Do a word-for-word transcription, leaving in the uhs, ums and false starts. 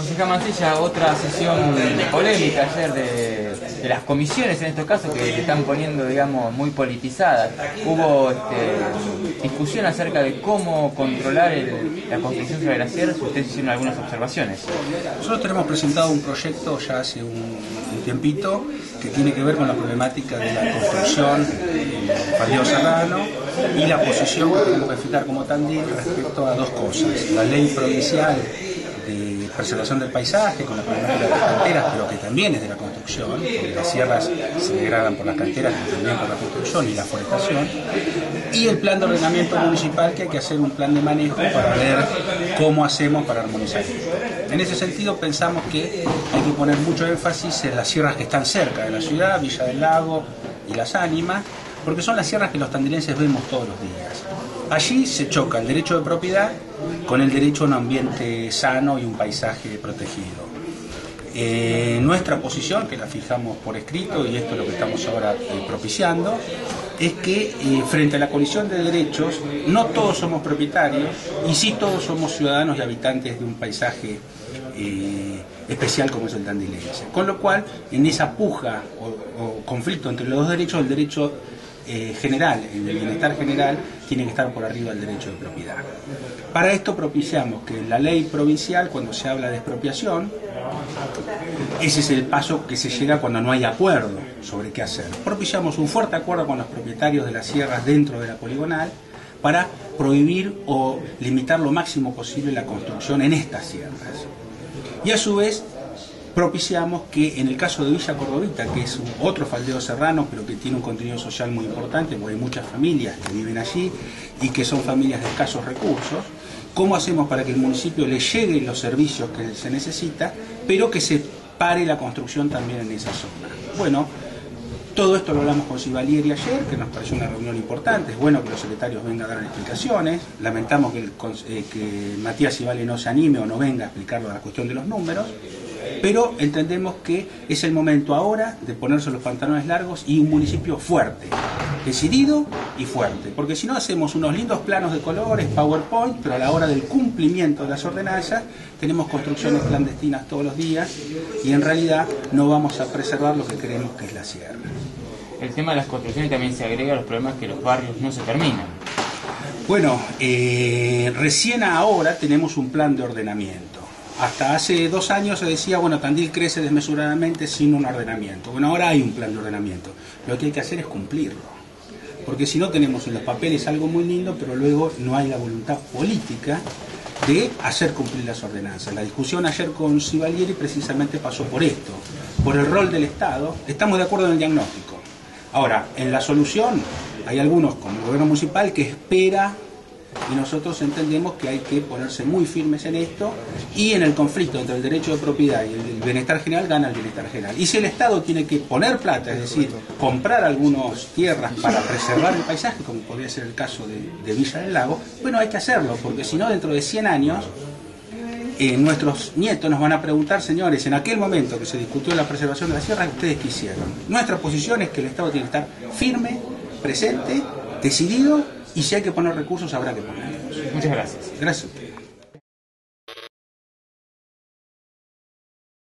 Concejal Mancilla, otra sesión polémica ayer de, de las comisiones en estos casos que se están poniendo, digamos, muy politizadas. Hubo este, discusión acerca de cómo controlar el, la construcción sobre las sierras. Ustedes hicieron algunas observaciones. Nosotros tenemos presentado un proyecto ya hace un, un tiempito que tiene que ver con la problemática de la construcción en Faldeo Serrano y la posición que tenemos que fijar como Tandil respecto a dos cosas: la ley provincial de preservación del paisaje con la problemática de las canteras, pero que también es de la construcción, porque las sierras se degradan por las canteras, pero también por la construcción y la forestación, y el plan de ordenamiento municipal, que hay que hacer un plan de manejo para ver cómo hacemos para armonizar esto. En ese sentido pensamos que hay que poner mucho énfasis en las sierras que están cerca de la ciudad, Villa del Lago y Las Ánimas, porque son las sierras que los tandilenses vemos todos los días. Allí se choca el derecho de propiedad con el derecho a un ambiente sano y un paisaje protegido. Eh, nuestra posición, que la fijamos por escrito, y esto es lo que estamos ahora eh, propiciando, es que eh, frente a la colisión de derechos, no todos somos propietarios y sí todos somos ciudadanos y habitantes de un paisaje eh, especial como es el tandilense. Con lo cual, en esa puja o, o conflicto entre los dos derechos, el derecho Eh, general, el bienestar general, tiene que estar por arriba del derecho de propiedad. Para esto propiciamos que en la ley provincial, cuando se habla de expropiación, ese es el paso que se llega cuando no hay acuerdo sobre qué hacer. Propiciamos un fuerte acuerdo con los propietarios de las sierras dentro de la poligonal para prohibir o limitar lo máximo posible la construcción en estas sierras. Y a su vez propiciamos que en el caso de Villa Cordovita, que es un otro faldeo serrano, pero que tiene un contenido social muy importante, porque hay muchas familias que viven allí y que son familias de escasos recursos, ¿cómo hacemos para que el municipio le lleguen los servicios que se necesita, pero que se pare la construcción también en esa zona? Bueno, todo esto lo hablamos con Sivalieri ayer, que nos pareció una reunión importante. Es bueno que los secretarios vengan a dar explicaciones. Lamentamos que, el, eh, que Matías Sivalieri no se anime o no venga a explicar la cuestión de los números, pero entendemos que es el momento ahora de ponerse los pantalones largos y un municipio fuerte, decidido y fuerte, porque si no hacemos unos lindos planos de colores, PowerPoint, pero a la hora del cumplimiento de las ordenanzas tenemos construcciones clandestinas todos los días y en realidad no vamos a preservar lo que creemos que es la sierra. El tema de las construcciones también se agrega a los problemas que los barrios no se terminan. Bueno, eh, recién ahora tenemos un plan de ordenamiento. Hasta hace dos años se decía, bueno, Tandil crece desmesuradamente sin un ordenamiento. Bueno, ahora hay un plan de ordenamiento. Lo que hay que hacer es cumplirlo. Porque si no, tenemos en los papeles algo muy lindo, pero luego no hay la voluntad política de hacer cumplir las ordenanzas. La discusión ayer con Sivalieri precisamente pasó por esto, por el rol del Estado. Estamos de acuerdo en el diagnóstico. Ahora, en la solución, hay algunos, como el gobierno municipal, que espera, y nosotros entendemos que hay que ponerse muy firmes en esto, y en el conflicto entre el derecho de propiedad y el bienestar general gana el bienestar general. Y si el Estado tiene que poner plata, es decir, comprar algunas tierras para preservar el paisaje, como podría ser el caso de, de Villa del Lago, bueno, hay que hacerlo, porque si no, dentro de cien años, eh, nuestros nietos nos van a preguntar, señores, en aquel momento que se discutió la preservación de las sierras, ¿ustedes qué hicieron? Nuestra posición es que el Estado tiene que estar firme, presente, decidido, y si hay que poner recursos, habrá que ponerlos. Muchas gracias. Gracias.